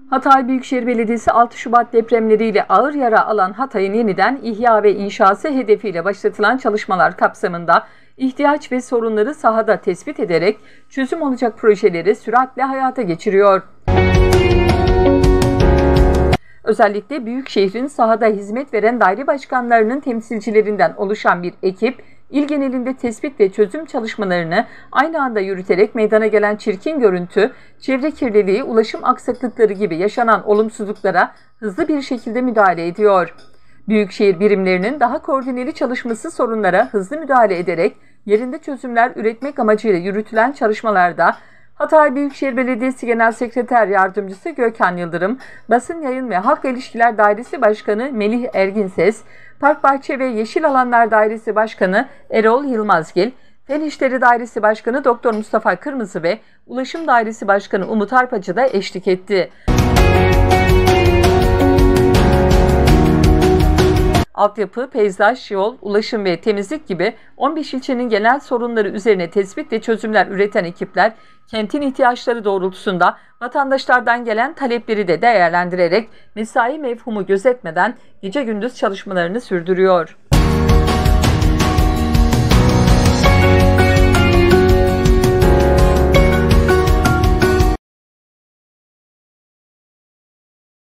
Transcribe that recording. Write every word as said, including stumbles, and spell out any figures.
Hatay Büyükşehir Belediyesi altı Şubat depremleriyle ağır yara alan Hatay'ın yeniden ihya ve inşası hedefiyle başlatılan çalışmalar kapsamında ihtiyaç ve sorunları sahada tespit ederek çözüm olacak projeleri süratle hayata geçiriyor. Özellikle Büyükşehir'in sahada hizmet veren daire başkanlarının temsilcilerinden oluşan bir ekip, İl genelinde tespit ve çözüm çalışmalarını aynı anda yürüterek meydana gelen çirkin görüntü, çevre kirliliği, ulaşım aksaklıkları gibi yaşanan olumsuzluklara hızlı bir şekilde müdahale ediyor. Büyükşehir birimlerinin daha koordineli çalışması sorunlara hızlı müdahale ederek yerinde çözümler üretmek amacıyla yürütülen çalışmalarda Hatay Büyükşehir Belediyesi Genel Sekreter Yardımcısı Gökhan Yıldırım, Basın Yayın ve Halk İlişkiler Dairesi Başkanı Melih Erginses, Park Bahçe ve Yeşil Alanlar Dairesi Başkanı Erol Yılmazgil, Fen İşleri Dairesi Başkanı Doktor Mustafa Kırmızı ve Ulaşım Dairesi Başkanı Umut Arpacı da eşlik etti. Altyapı, peyzaj, yol, ulaşım ve temizlik gibi on beş ilçenin genel sorunları üzerine tespit ve çözümler üreten ekipler, kentin ihtiyaçları doğrultusunda vatandaşlardan gelen talepleri de değerlendirerek mesai mevhumu gözetmeden gece gündüz çalışmalarını sürdürüyor.